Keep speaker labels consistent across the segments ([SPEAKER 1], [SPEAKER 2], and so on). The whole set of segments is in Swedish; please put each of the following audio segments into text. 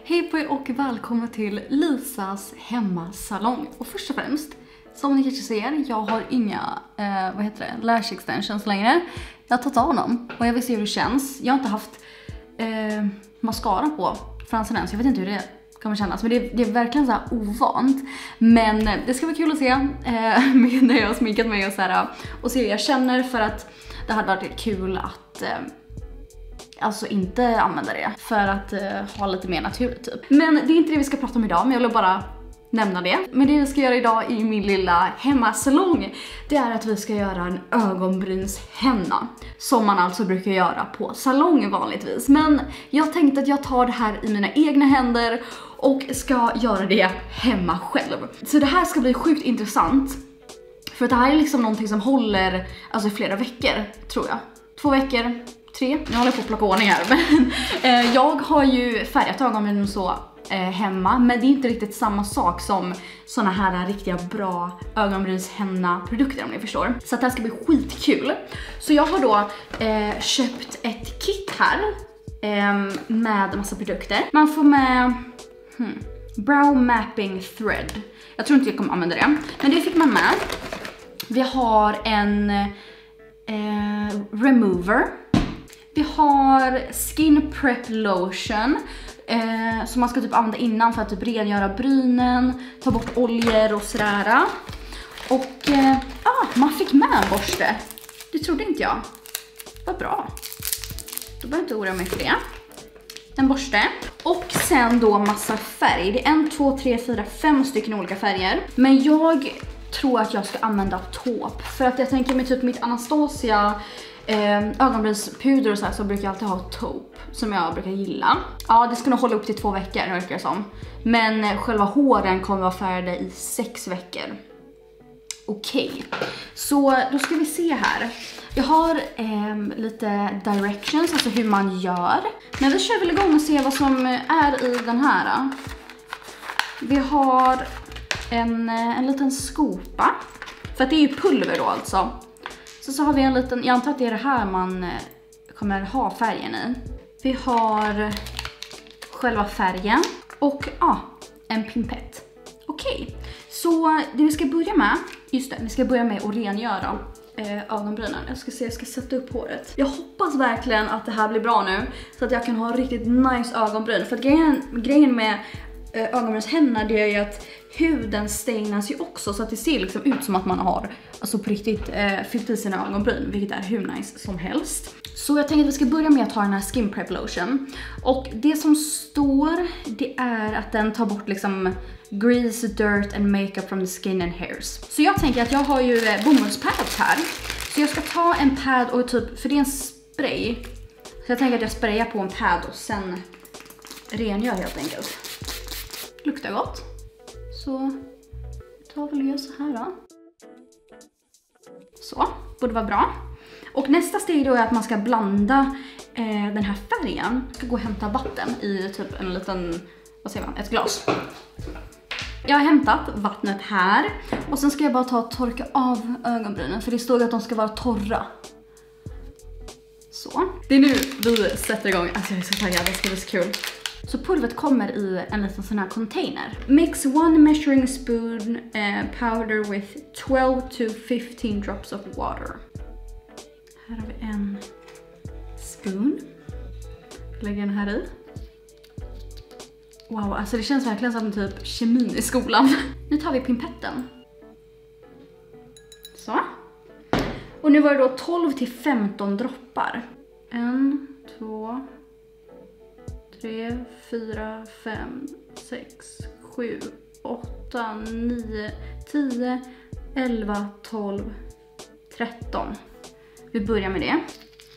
[SPEAKER 1] Hej på er och välkomna till Lisas hemmasalong. Och först och främst, som ni kanske ser, jag har inga lash extensions längre. Jag har tagit av dem och jag vill se hur det känns. Jag har inte haft mascara på fransen än, så jag vet inte hur det kommer kännas. Men det är verkligen så här ovant. Men det ska vara kul att se när jag har sminkat mig och så här, och se hur jag känner, för att det hade varit kul att alltså inte använda det för att ha lite mer naturligt typ. Men det är inte det vi ska prata om idag, men jag vill bara nämna det. Men det vi ska göra idag i min lilla hemmasalong, det är att vi ska göra en ögonbrynshenna. Som man alltså brukar göra på salong vanligtvis. Men jag tänkte att jag tar det här i mina egna händer och ska göra det hemma själv. Så det här ska bli sjukt intressant. För att det här är liksom någonting som håller alltså flera veckor, tror jag. 2 veckor. 3. Nu håller jag på att plocka ordning här. Men jag har ju färgat ögonbryn så hemma. Men det är inte riktigt samma sak som såna här riktiga bra ögonbrynshenna-produkter, om ni förstår. Så att det här ska bli skitkul. Så jag har då köpt ett kit här med massa produkter. Man får med brow mapping thread. Jag tror inte jag kommer använda det, men det fick man med. Vi har en remover. Vi har skin prep lotion som man ska typ använda innan för att typ rengöra brynen, ta bort oljor och sådär. Och man fick med en borste. Det trodde inte jag. Vad bra. Då behöver jag inte oroa mig för det. En borste. Och sen då massa färg. Det är 1, 2, 3, 4, 5 stycken olika färger. Men jag tror att jag ska använda taupe. För att jag tänker med typ mitt Anastasia ögonbrynspuder och så brukar jag alltid ha taupe som jag brukar gilla. Ja, det ska nog hålla upp till 2 veckor, verkar det som. Men själva håren kommer vara färgade i 6 veckor. Okej. Så då ska vi se här. Jag har lite directions, alltså hur man gör. Men vi kör väl igång och ser vad som är i den här. Vi har en liten skopa. För att det är ju pulver då alltså. Så har vi en liten, jag antar att det är det här man kommer ha färgen i. Vi har själva färgen och en pimpett. Okej, så det vi ska börja med, just det, vi ska börja med att rengöra ögonbrynen. Jag ska sätta upp håret. Jag hoppas verkligen att det här blir bra nu, så att jag kan ha riktigt nice ögonbryn. För att grejen med ögonbrynshenna, det är ju att huden stainas ju också, så att det ser liksom ut som att man har alltså på riktigt fyllt i sina ögonbryn, vilket är hur nice som helst. Så jag tänkte att vi ska börja med att ta den här skin prep lotion. Och det som står, det är att den tar bort liksom grease, dirt and makeup from the skin and hairs. Så jag tänker att jag har ju bomullspads här. Så jag ska ta en pad och typ, för det är en spray. Så jag tänker att jag sprayar på en pad och sen rengör helt enkelt. Luktar gott. Så tar väl jag så här då. Så, borde vara bra. Och nästa steg då är att man ska blanda den här färgen. Jag ska gå och hämta vatten i typ en liten, vad säger man, ett glas. Jag har hämtat vattnet här. Och sen ska jag bara ta och torka av ögonbrynen, för det står ju att de ska vara torra. Så. Det är nu vi sätter igång. Alltså jag är så taggad, det ska bli så kul. Så pulvret kommer i en liten sån här container. Mix 1 measuring spoon powder with 12 to 15 drops of water. Här har vi en spoon. Lägger den här i. Wow, alltså det känns verkligen som typ kemin i skolan. Nu tar vi pimpetten. Så. Och nu var det då 12 till 15 droppar. 1, 2, 3, 4, 5, 6, 7, 8, 9, 10, 11, 12, 13. Vi börjar med det.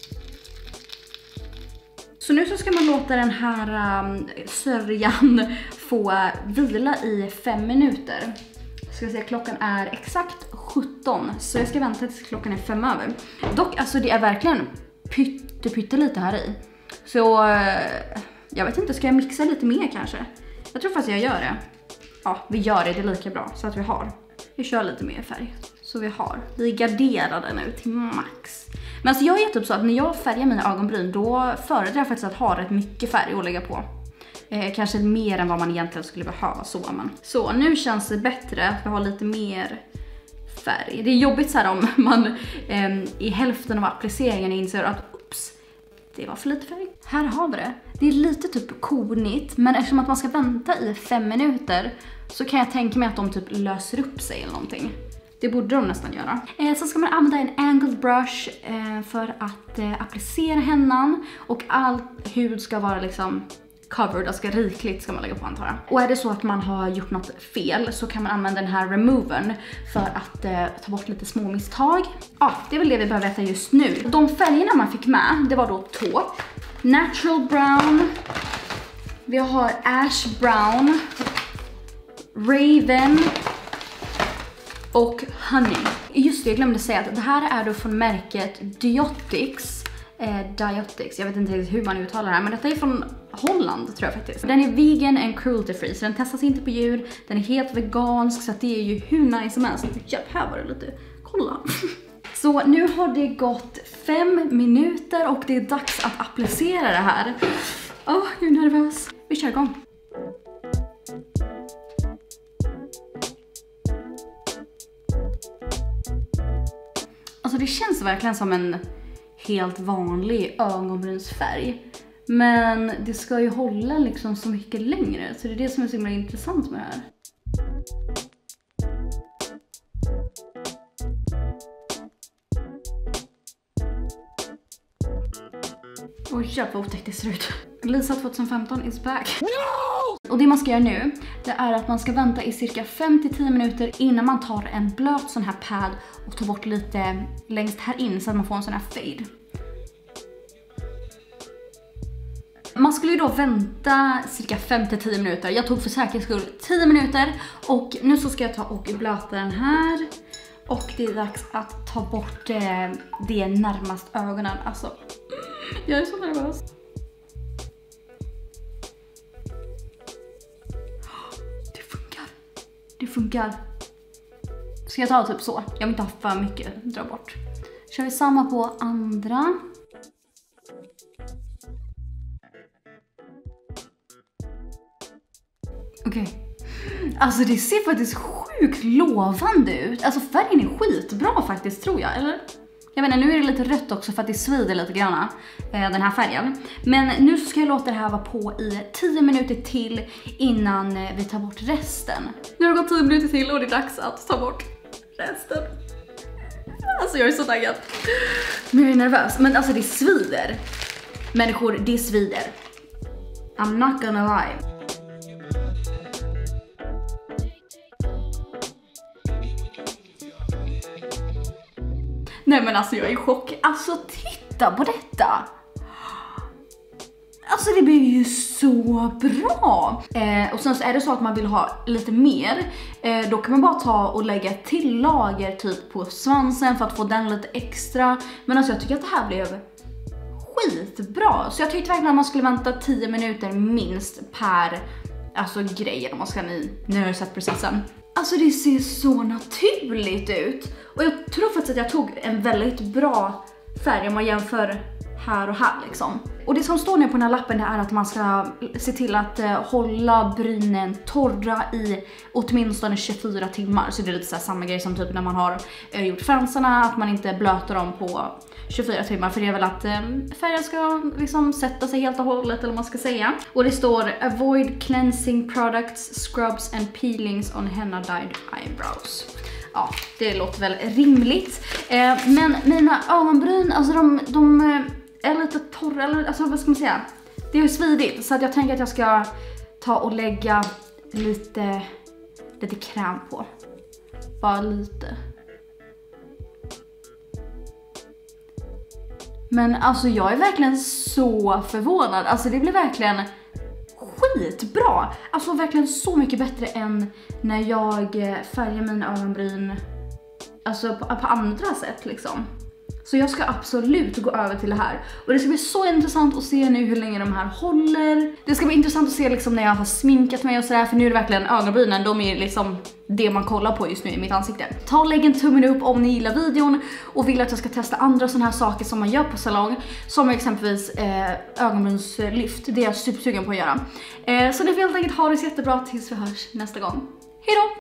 [SPEAKER 1] Så nu så ska man låta den här sörjan få vila i 5 minuter. Ska se, klockan är exakt 17, så jag ska vänta tills klockan är 5 över. Dock, alltså det är verkligen pyttelite här i. Så jag vet inte, ska jag mixa lite mer kanske? Jag tror faktiskt jag gör det. Ja, vi gör det, det är lika bra så att vi har. Vi kör lite mer färg. Så vi garderar den nu till max. Men alltså jag är typ så att när jag färgar mina ögonbryn, då föredrar jag faktiskt att ha rätt mycket färg att lägga på. Kanske mer än vad man egentligen skulle behöva. Så nu känns det bättre att vi har lite mer färg. Det är jobbigt så här om man i hälften av appliceringen inser att ups, det var för lite färg. Här har vi det. Det är lite typ konigt, men eftersom att man ska vänta i 5 minuter så kan jag tänka mig att de typ löser upp sig eller någonting. Det borde de nästan göra. Så ska man använda en angled brush för att applicera hennan. Och all hud ska vara liksom covered, alltså rikligt ska man lägga på, antar jag. Och är det så att man har gjort något fel så kan man använda den här removern för att ta bort lite små misstag. Ja, det är väl det vi behöver veta just nu. De färgerna man fick med, det var då taupe, natural brown, vi har ash brown, raven och honey. Just det, jag glömde säga att det här är då från märket Diotics. Jag vet inte hur man uttalar det här, men detta är från Holland tror jag faktiskt. Den är vegan and cruelty free, så den testas inte på djur. Den är helt vegansk, så att det är ju hur nice som helst. Japp, här var det lite, kolla. Så nu har det gått 5 minuter och det är dags att applicera det här. Åh, jag är nervös. Vi kör igång. Alltså det känns verkligen som en helt vanlig ögonbrynsfärg. Men det ska ju hålla liksom så mycket längre. Så det är det som är så himla intressant med det här. Oj, jävlar vad otäckt det ser ut. Lisa 2015 is back. No! Och det man ska göra nu, det är att man ska vänta i cirka 5-10 minuter innan man tar en blöt sån här pad och tar bort lite längst här in så att man får en sån här fade. Man skulle ju då vänta cirka 5-10 minuter. Jag tog för säkerhets skull 10 minuter. Och nu så ska jag ta och blöta den här. Och det är dags att ta bort det närmast ögonen. Alltså, jag är så nervös. Det funkar. Det funkar. Ska jag ta typ så? Jag vill inte ha för mycket. Dra bort. Kör vi samma på andra. Okej. Alltså det ser faktiskt sjukt lovande ut. Alltså färgen är skitbra faktiskt, tror jag. Eller? Jag vet inte, nu är det lite rött också för att det svider lite grann, den här färgen. Men nu så ska jag låta det här vara på i 10 minuter till innan vi tar bort resten. Nu har det gått 10 minuter till och det är dags att ta bort resten. Alltså jag är så taggad. Men jag är nervös. Men alltså det svider. Människor, det svider. I'm not gonna lie. Nej men alltså jag är i chock. Alltså titta på detta. Alltså det blir ju så bra. Och sen så är det så att man vill ha lite mer. Då kan man bara ta och lägga till lager typ på svansen för att få den lite extra. Men alltså jag tycker att det här blev skitbra. Så jag tyckte verkligen att man skulle vänta 10 minuter minst per grej om man ska nu har sett processen. Alltså det ser så naturligt ut. Och jag tror faktiskt att jag tog en väldigt bra färg om man jämför här och här liksom. Och det som står nu på den här lappen är att man ska se till att hålla brynen torra i åtminstone 24 timmar. Så det är lite så här samma grej som typ när man har gjort fransarna, att man inte blöter dem på 24 timmar. För det är väl att färgen ska liksom sätta sig helt och hållet, eller vad man ska säga. Och det står avoid cleansing products, scrubs and peelings on henna dyed eyebrows. Ja, det låter väl rimligt. Men mina ögonbryn, alltså de är lite torra, eller alltså vad ska man säga? Det är ju svidigt, så att jag tänker att jag ska ta och lägga lite kräm på. Bara lite. Men alltså jag är verkligen så förvånad. Alltså det blir verkligen skitbra. Alltså verkligen så mycket bättre än när jag färgar mina ögonbryn alltså på andra sätt liksom. Så jag ska absolut gå över till det här. Och det ska bli så intressant att se nu hur länge de här håller. Det ska bli intressant att se liksom när jag har sminkat mig och sådär. För nu är det verkligen ögonbrynen, de är liksom det man kollar på just nu i mitt ansikte. Ta och lägg en tummen upp om ni gillar videon och vill att jag ska testa andra sådana här saker som man gör på salong. Som exempelvis ögonbrynslyft. Det är jag supersugen på att göra. Så ni får helt enkelt ha det så jättebra tills vi hörs nästa gång. Hej då!